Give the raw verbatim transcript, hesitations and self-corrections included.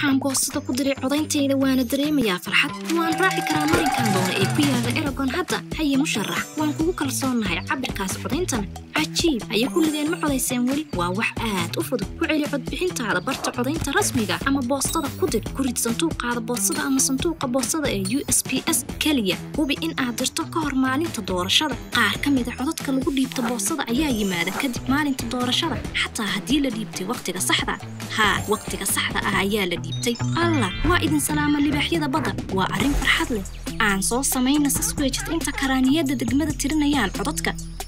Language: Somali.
waxaan boostada ku diray codaynteeda waana dareemayaa farxad waan raaci karaa marinkan doona ee ku yaala Eragon hadda haye musharax waan kugu kalsoonahay cabirkaas codayntan cajiib ayaa kulligeen ma codayseen weli waa wax aad u fudud ku celi codbixintaada barta codaynta rasmiga ama boostada ku dir ku rid sanduuqaada boostada ama sanduuqa boostada ee U S P S kaliya hubi in aad dirto ka hor maalinta doorashada qaar ka mid ah codadka lagu dhiibto boostada ayaa yimaada kadib maalinta doorashada xataa haddii la dhiibtay waqtiga saxda ha waqtiga saxda ah ayaa la dhiibtay alla waa idin salaama libaaxyada badda waa arrin farxad leh aan soo samayna sasweejid inta karaaniyada degmada tirinayaan codadka